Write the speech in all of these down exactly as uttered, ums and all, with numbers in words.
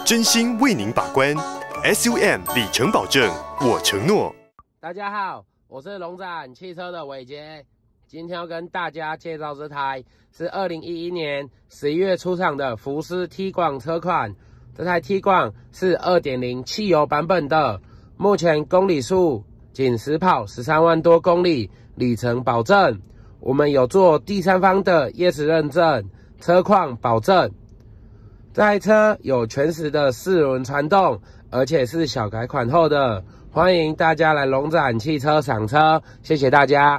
真心为您把关 ，S U M 里程保证，我承诺。 大家好，我是龙展汽车的伟杰，今天要跟大家介绍这台是二零一一年十一月出厂的福斯 T 广车款。这台 T 广是 二点零 汽油版本的，目前公里数仅实跑十三万多公里，里程保证。我们有做第三方的 Yes 认证，车况保证。这台车有全时的四轮传动，而且是小改款后的。欢迎大家来龙展汽车赏车，谢谢大家。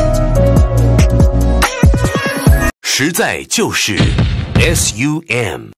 实在就是 S U M。